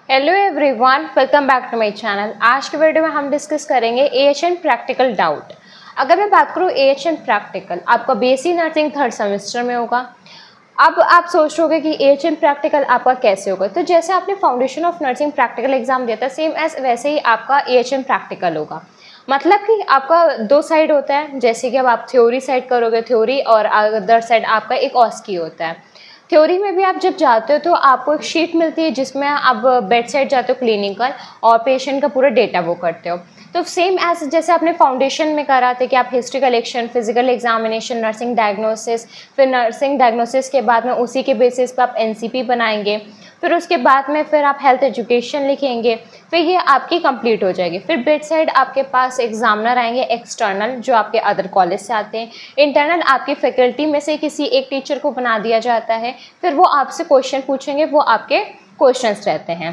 Hello everyone, welcome back to my channel. आज के video में हम डिस्कस करेंगे एएचएन प्रैक्टिकल डाउट। अगर मैं बात करूँ एएचएन प्रैक्टिकल, आपका बीएससी नर्सिंग थर्ड सेमेस्टर में होगा। अब आप सोच रहे कि एएचएन प्रैक्टिकल आपका कैसे होगा, तो जैसे आपने foundation of nursing practical exam दिया था, सेम एज वैसे ही आपका एएचएन प्रैक्टिकल होगा। मतलब कि आपका दो साइड होता है, जैसे कि अब आप थ्योरी साइड करोगे थ्योरी, और अदर साइड आपका एक ऑस्की होता है। थ्योरी में भी आप जब जाते हो तो आपको एक शीट मिलती है जिसमें आप बेड साइड जाते हो क्लिनिकल, और पेशेंट का पूरा डेटा वो करते हो। तो सेम एज जैसे आपने फाउंडेशन में करा था कि आप history collection, physical examination, nursing diagnosis, फिर नर्सिंग डायग्नोसिस के बाद में उसी के बेसिस पे आप एनसीपी बनाएंगे, फिर उसके बाद में फिर आप हेल्थ एजुकेशन लिखेंगे, फिर ये आपकी कंप्लीट हो जाएगी। फिर बेड साइड आपके पास एग्जामिनर आएंगे एक्सटर्नल, जो आपके अदर कॉलेज से आते हैं। इंटरनल आपकी फैकल्टी में से किसी एक टीचर को बना दिया जाता है, फिर वो आपसे क्वेश्चन पूछेंगे, वो आपके क्वेश्चंस रहते हैं।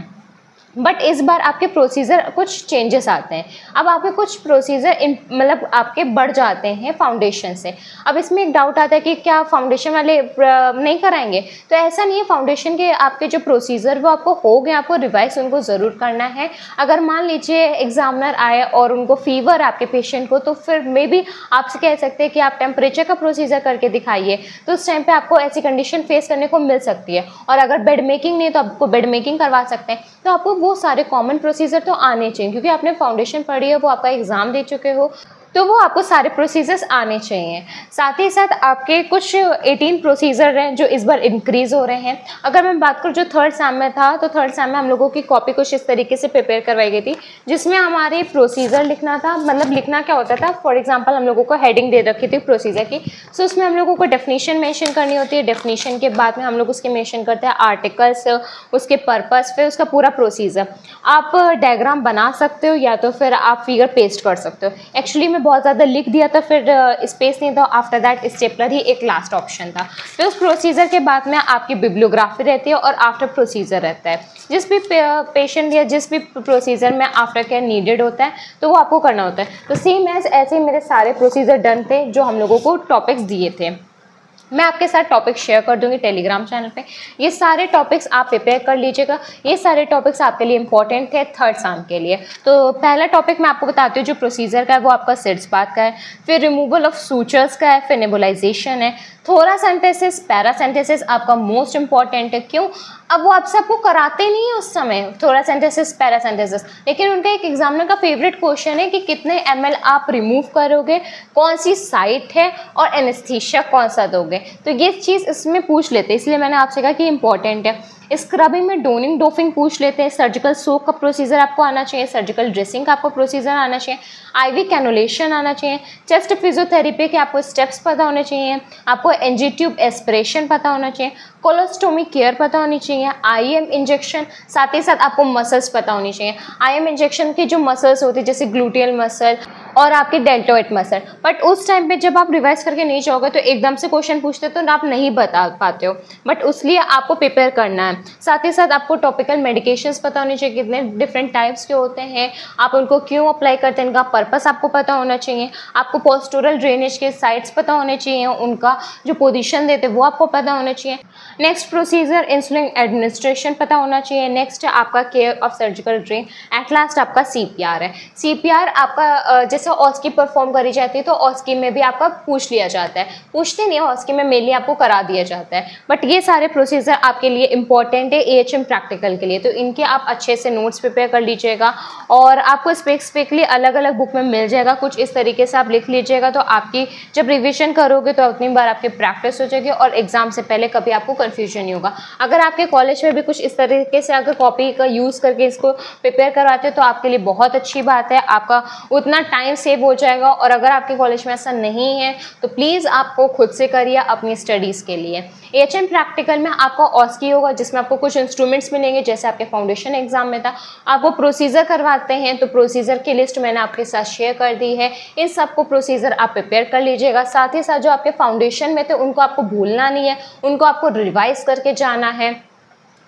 बट इस बार आपके प्रोसीजर कुछ चेंजेस आते हैं। अब आपके कुछ प्रोसीजर मतलब आपके बढ़ जाते हैं फाउंडेशन से। अब इसमें एक डाउट आता है कि क्या फाउंडेशन वाले नहीं कराएंगे, तो ऐसा नहीं है। फाउंडेशन के आपके जो प्रोसीजर वो आपको हो गए, आपको रिवाइज उनको ज़रूर करना है। अगर मान लीजिए एग्जामिनर आए और उनको फीवर आपके पेशेंट को, तो फिर मे बी आपसे कह सकते हैं कि आप टेम्परेचर का प्रोसीजर करके दिखाइए, तो उस टाइम पर आपको ऐसी कंडीशन फेस करने को मिल सकती है। और अगर बेड मेकिंग नहीं है तो आपको बेड मेकिंग करवा सकते हैं। तो आपको वो सारे कॉमन प्रोसीजर तो आने चाहिए, क्योंकि आपने फाउंडेशन पढ़ी है, वो आपका एग्जाम दे चुके हो, तो वो आपको सारे प्रोसीजर्स आने चाहिए। साथ ही साथ आपके कुछ 18 प्रोसीजर हैं जो इस बार इंक्रीज हो रहे हैं। अगर मैं बात करूँ जो थर्ड सेम में था, तो थर्ड सेम में हम लोगों की कॉपी कुछ इस तरीके से प्रिपेयर करवाई गई थी, जिसमें हमारे प्रोसीजर लिखना था। मतलब लिखना क्या होता था, फॉर एग्जाम्पल हम लोगों को हेडिंग दे रखी थी प्रोसीजर की, सो उसमें हम लोगों को डेफिनेशन मेंशन करनी होती है। डेफिनेशन के बाद में हम लोग उसके मेंशन करते हैं आर्टिकल्स, उसके पर्पस, फिर उसका पूरा प्रोसीजर। आप डायग्राम बना सकते हो या तो फिर आप फिगर पेस्ट कर सकते हो। एक्चुअली मैं बहुत ज़्यादा लिख दिया था, फिर स्पेस नहीं था। आफ्टर दैट स्टेपलर ही एक लास्ट ऑप्शन था। फिर उस प्रोसीजर के बाद में आपकी बिब्लियोग्राफी रहती है और आफ्टर प्रोसीजर रहता है। जिस भी पेशेंट या जिस भी प्रोसीजर में आफ्टर केयर नीडेड होता है, तो वो आपको करना होता है। तो सेम एज ऐसे ही मेरे सारे प्रोसीजर डन थे जो हम लोगों को टॉपिक्स दिए थे। मैं आपके साथ टॉपिक शेयर कर दूंगी टेलीग्राम चैनल पे। ये सारे टॉपिक्स आप प्रिपेयर कर लीजिएगा। ये सारे टॉपिक्स आपके लिए इंपॉर्टेंट थे थर्ड सेम के लिए। तो पहला टॉपिक मैं आपको बताती हूँ जो प्रोसीजर का है, वो आपका सिड्स बात का है, फिर रिमूवल ऑफ सूचर्स का है, फिर नेबुलाइजेशन है, थोरासेंटेसिस, पैरासेंटेसिस आपका मोस्ट इंपॉर्टेंट है। क्यों? अब वो आप सबको कराते नहीं है उस समय थोरासेंटेसिस, पैरासेंटेसिस, लेकिन उनका एक एग्जामिनर का फेवरेट क्वेश्चन है कि कितने ml आप रिमूव करोगे, कौन सी साइट है, और एनेस्थीसिया कौन सा दोगे। तो ये चीज़ इसमें पूछ लेते हैं, इसलिए मैंने आपसे कहा कि इंपॉर्टेंट है। स्क्रबिंग में डोनिंग डोफिंग पूछ लेते हैं। सर्जिकल सोक का प्रोसीजर आपको आना चाहिए। सर्जिकल ड्रेसिंग का आपको प्रोसीजर आना चाहिए। आईवी कैनुलेशन आना चाहिए। चेस्ट फिजियोथेरेपी के आपको स्टेप्स पता होने चाहिए। आपको एनजी ट्यूब एस्पिरेशन पता होना चाहिए। कोलोस्टोमी केयर पता होनी चाहिए। आईएम इंजेक्शन, साथ ही साथ आपको मसल्स पता होनी चाहिए। आईएम इंजेक्शन की जो मसल्स होती है, जैसे ग्लूटियल मसल और आपकी डेल्टोइड मसल। बट उस टाइम पे जब आप रिवाइज करके नहीं जाओगे तो एकदम से क्वेश्चन पूछते तो आप नहीं बता पाते हो, बट उसलिए आपको प्रिपेयर करना है। साथ ही साथ आपको टॉपिकल मेडिकेशंस पता होने चाहिए, कितने डिफरेंट टाइप्स के होते हैं, आप उनको क्यों अप्लाई करते हैं, इनका पर्पस आपको पता होना चाहिए। आपको पोस्टोरल ड्रेनेज के साइट्स पता होने चाहिए, उनका जो पोजीशन देते हैं वो आपको पता होना चाहिए। नेक्स्ट प्रोसीजर इंसुलिन एडमिनिस्ट्रेशन पता होना चाहिए। नेक्स्ट आपका care of surgical drain. At last आपका सीपीआर है। सीपीआर आपका जैसे ऑस्की परफॉर्म करी जाती है, तो ऑस्की में भी आपका पूछ लिया जाता है। पूछते नहीं है ऑस्की में, मेनली आपको करा दिया जाता है। बट ये सारे प्रोसीजर आपके लिए इंपॉर्टेंट है एएचएम प्रैक्टिकल के लिए, तो इनके आप अच्छे से नोट्स प्रिपेयर कर लीजिएगा। और आपको स्पेसिफिकली अलग अलग बुक में मिल जाएगा, कुछ इस तरीके से आप लिख लीजिएगा, तो आपकी जब रिविजन करोगे तो उतनी बार आपकी प्रैक्टिस हो जाएगी और एग्जाम से पहले कभी आपको कन्फ्यूजन नहीं होगा। अगर आपके कॉलेज में भी कुछ इस तरीके से अगर कॉपी का यूज़ करके इसको प्रिपेयर करवाते हैं तो आपके लिए बहुत अच्छी बात है, आपका उतना टाइम सेव हो जाएगा। और अगर आपके कॉलेज में ऐसा नहीं है तो प्लीज़ आपको खुद से करिए अपनी स्टडीज़ के लिए। एएचएम प्रैक्टिकल में आपका ऑस्की होगा, जिसमें आपको कुछ इंस्ट्रूमेंट्स मिलेंगे, जैसे आपके फाउंडेशन एग्जाम में था। आप वो प्रोसीजर करवाते हैं, तो प्रोसीजर की लिस्ट मैंने आपके साथ शेयर कर दी है। इन सबको प्रोसीजर आप प्रिपेयर कर लीजिएगा। साथ ही साथ जो आपके फाउंडेशन में थे उनको आपको भूलना नहीं है, उनको आपको रिवाइज करके जाना है।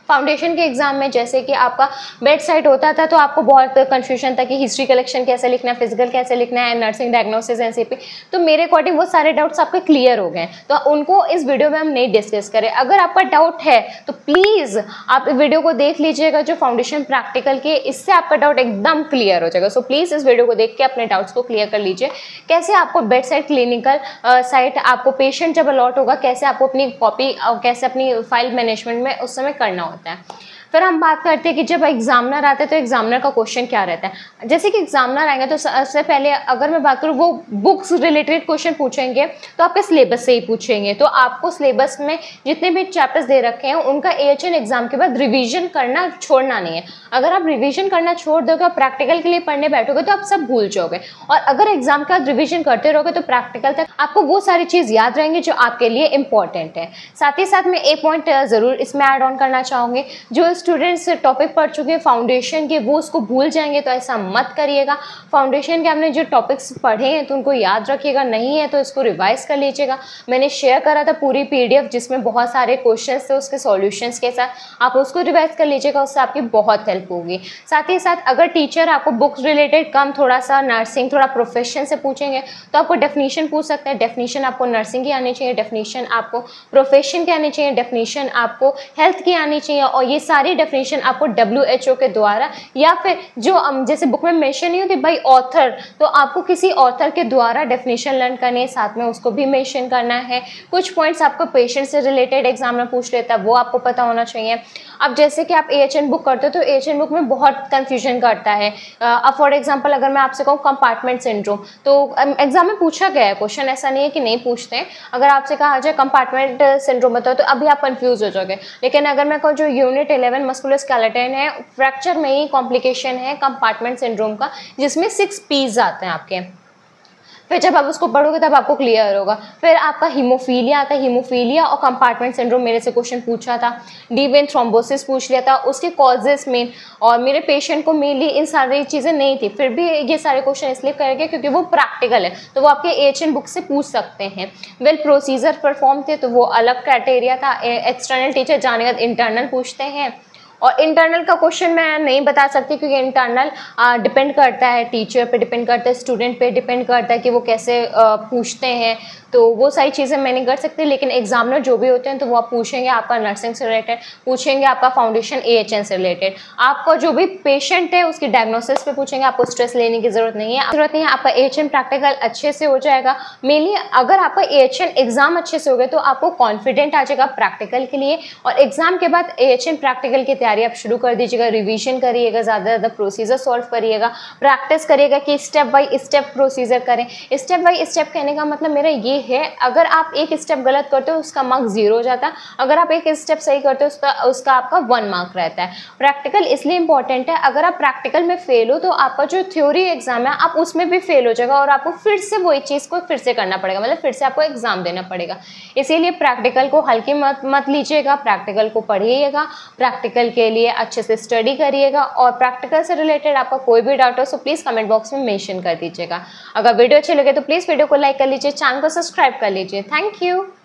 फाउंडेशन के एग्जाम में जैसे कि आपका बेड साइड होता था तो आपको बहुत कंफ्यूजन था कि हिस्ट्री कलेक्शन कैसे लिखना है, फिजिकल कैसे लिखना है, नर्सिंग डायग्नोसिस एनसीपी। तो मेरे अकॉर्डिंग वो सारे डाउट्स आपके क्लियर हो गए, तो उनको इस वीडियो में हम नहीं डिस्कस करें। अगर आपका डाउट है तो प्लीज़ आप वीडियो को देख लीजिएगा जो फाउंडेशन प्रैक्टिकल के, इससे आपका डाउट एकदम क्लियर हो जाएगा। सो प्लीज़ इस वीडियो को देख के अपने डाउट्स को क्लियर कर लीजिए। कैसे आपको बेड साइड क्लिनिकल साइट, आपको पेशेंट जब अलॉट होगा कैसे आपको अपनी कॉपी और कैसे अपनी फाइल मैनेजमेंट में उस समय करना होता है। फिर हम बात करते हैं कि जब एग्जामिनर आते हैं तो एग्जामिनर का क्वेश्चन क्या रहता है। जैसे कि एग्जामिनर आएंगे तो सबसे पहले अगर मैं बात करूँ वो बुक्स रिलेटेड क्वेश्चन पूछेंगे तो आपके सिलेबस से ही पूछेंगे। तो आपको सिलेबस में जितने भी चैप्टर्स दे रखे हैं उनका AHN एग्जाम के बाद रिविजन करना छोड़ना नहीं है। अगर आप रिविजन करना छोड़ दोगे और प्रैक्टिकल के लिए पढ़ने बैठोगे तो आप सब भूल जाओगे, और अगर एग्जाम के बाद रिविजन करते रहोगे तो प्रैक्टिकल तक आपको वो सारी चीज़ याद रहेंगी जो आपके लिए इंपॉर्टेंट है। साथ ही साथ मैं एक पॉइंट ज़रूर इसमें ऐड ऑन करना चाहूँगी, जो स्टूडेंट्स टॉपिक पढ़ चुके हैं फाउंडेशन के वो उसको भूल जाएंगे, तो ऐसा मत करिएगा। फाउंडेशन के आपने जो टॉपिक्स पढ़े हैं तो उनको याद रखिएगा, नहीं है तो इसको रिवाइज कर लीजिएगा। मैंने शेयर करा था पूरी PDF जिसमें बहुत सारे क्वेश्चंस थे उसके सॉल्यूशंस के साथ, आप उसको रिवाइज कर लीजिएगा, उससे आपकी बहुत हेल्प होगी। साथ ही साथ अगर टीचर आपको बुक्स रिलेटेड कम थोड़ा सा नर्सिंग थोड़ा प्रोफेशन से पूछेंगे तो आपको डेफिनेशन पूछ सकते हैं। डेफिनेशन आपको नर्सिंग की आनी चाहिए, डेफिनेशन आपको प्रोफेशन की आनी चाहिए, डेफिनेशन आपको हेल्थ की आनी चाहिए, और ये सारी डेफिनेशन आपको WHO के द्वारा या फिर जो जैसे बुक में मेंशन नहीं होती बाई ऑथर, तो आपको किसी ऑथर के द्वारा डेफिनेशन लर्न करनी है, साथ में उसको भी मेंशन करना है। कुछ पॉइंट्स आपको पेशेंट से रिलेटेड एग्जाम में पूछ लेता है वो आपको पता होना चाहिए। अब जैसे कि आप AHN बुक करते हो तो AHN बुक में बहुत कंफ्यूजन करता है। अब फॉर एग्जांपल अगर मैं आपसे कहूँ कंपार्टमेंट सिंड्रोम, तो एग्जाम में पूछा गया है क्वेश्चन, ऐसा नहीं है कि नहीं पूछते हैं। अगर आपसे कहा जाए कंपार्टमेंट सिंड्रोम बताओ तो अभी आप कंफ्यूज हो जाओगे, लेकिन अगर मैं कहूँ जो यूनिट 11 मस्कुलोस्केलेटन है, फ्रैक्चर में ही कॉम्प्लिकेशन है कंपार्टमेंट सिंड्रोम का, जिसमें 6 P's आते हैं आपके। फिर जब आप उसको पढ़ोगे तब आपको क्लियर होगा। फिर आपका हीमोफीलिया आता है, हीमोफीलिया और कंपार्टमेंट सिंड्रोम मेरे से क्वेश्चन पूछा था। डीप वेन थ्रोम्बोसिस पूछ लिया था, उसके कॉजेस मेन, और मेरे पेशेंट को मेनली इन सारी चीज़ें नहीं थी, फिर भी ये सारे क्वेश्चन इसलिए करेंगे क्योंकि वो प्रैक्टिकल है, तो वो आपके AHN बुक से पूछ सकते हैं। वेल प्रोसीजर परफॉर्म थे तो वो अलग क्राइटेरिया था। एक्सटर्नल टीचर जाने के बाद इंटरनल पूछते हैं, और इंटरनल का क्वेश्चन मैं नहीं बता सकती क्योंकि इंटरनल डिपेंड करता है टीचर पे, डिपेंड करता है स्टूडेंट पे, डिपेंड करता है कि वो कैसे पूछते हैं, तो वो सारी चीज़ें मैं नहीं कर सकती। लेकिन एग्जामिनर जो भी होते हैं तो वो आप पूछेंगे आपका नर्सिंग से रिलेटेड, पूछेंगे आपका फाउंडेशन AHN से रिलेटेड, आपका जो भी पेशेंट है उसकी डायग्नोसिस पे पूछेंगे। आपको स्ट्रेस लेने की ज़रूरत नहीं है, आपका AHN प्रैक्टिकल अच्छे से हो जाएगा। मेनली अगर आपका AHN एग्जाम अच्छे से हो गए तो आपको कॉन्फिडेंट आ जाएगा प्रैक्टिकल के लिए, और एग्जाम के बाद AHN प्रैक्टिकल की तैयारी आप शुरू कर दीजिएगा। रिवीजन करिएगा, ज़्यादा से ज़्यादा प्रोसीजर सॉल्व करिएगा, प्रैक्टिस करिएगा कि स्टेप बाय स्टेप प्रोसीजर करें। स्टेप बाय स्टेप कहने का मतलब मेरा ये है, अगर आप एक स्टेप गलत करते हो उसका मार्क 0 हो जाता है, अगर आप एक स्टेप सही करते हो उसका आपका 1 मार्क रहता है। प्रैक्टिकल इसलिए इंपॉर्टेंट है, अगर आप प्रैक्टिकल में फेल हो तो आपका जो थ्योरी एग्जाम है आप उसमें भी फेल हो जाएगा, और आपको फिर से वही चीज़ को फिर से करना पड़ेगा, मतलब फिर से आपको एग्जाम देना पड़ेगा। इसीलिए प्रैक्टिकल को हल्की मत लीजिएगा, प्रैक्टिकल को पढ़िएगा, प्रैक्टिकल के लिए अच्छे से स्टडी करिएगा, और प्रैक्टिकल से रिलेटेड आपका कोई भी डाउट हो तो प्लीज़ कमेंट बॉक्स में मेंशन कर दीजिएगा। अगर वीडियो अच्छी लगे तो प्लीज़ वीडियो को लाइक कर लीजिए, चैनल को सब्सक्राइब कर लीजिए। Thank you.